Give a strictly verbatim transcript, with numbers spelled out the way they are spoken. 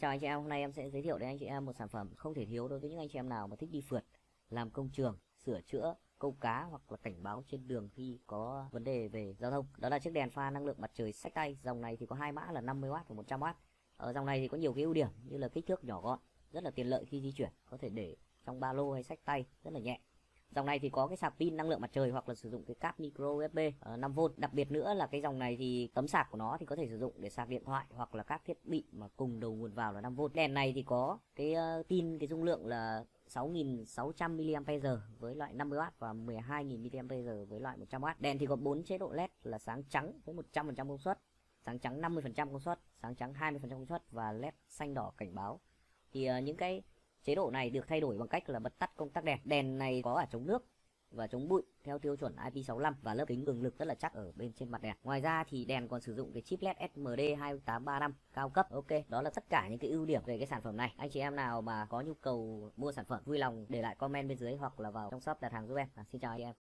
Chào anh chị em, hôm nay em sẽ giới thiệu đến anh chị em một sản phẩm không thể thiếu đối với những anh chị em nào mà thích đi phượt, làm công trường, sửa chữa, câu cá hoặc là cảnh báo trên đường khi có vấn đề về giao thông. Đó là chiếc đèn pha năng lượng mặt trời xách tay. Dòng này thì có hai mã là năm mươi oát và một trăm oát. Ở dòng này thì có nhiều cái ưu điểm như là kích thước nhỏ gọn, rất là tiện lợi khi di chuyển, có thể để trong ba lô hay xách tay, rất là nhẹ. Dòng này thì có cái sạc pin năng lượng mặt trời hoặc là sử dụng cái cáp micro u ét bê uh, năm vôn. Đặc biệt nữa là cái dòng này thì tấm sạc của nó thì có thể sử dụng để sạc điện thoại hoặc là các thiết bị mà cùng đầu nguồn vào là năm vôn. Đèn này thì có cái uh, pin cái dung lượng là sáu nghìn sáu trăm mi li am pe giờ với loại năm mươi oát và mười hai nghìn mi li am pe giờ với loại một trăm oát. Đèn thì có bốn chế độ led là sáng trắng với một trăm phần trăm công suất, sáng trắng năm mươi phần trăm công suất, sáng trắng hai mươi phần trăm công suất và led xanh đỏ cảnh báo. Thì uh, những cái chế độ này được thay đổi bằng cách là bật tắt công tắc đèn. Đèn này có cả chống nước và chống bụi theo tiêu chuẩn I P sáu mươi lăm và lớp kính cường lực rất là chắc ở bên trên mặt đèn. Ngoài ra thì đèn còn sử dụng cái chip led S M D hai tám ba năm cao cấp. Ok, đó là tất cả những cái ưu điểm về cái sản phẩm này. Anh chị em nào mà có nhu cầu mua sản phẩm vui lòng để lại comment bên dưới hoặc là vào trong shop đặt hàng giúp em. À, xin chào anh chị em.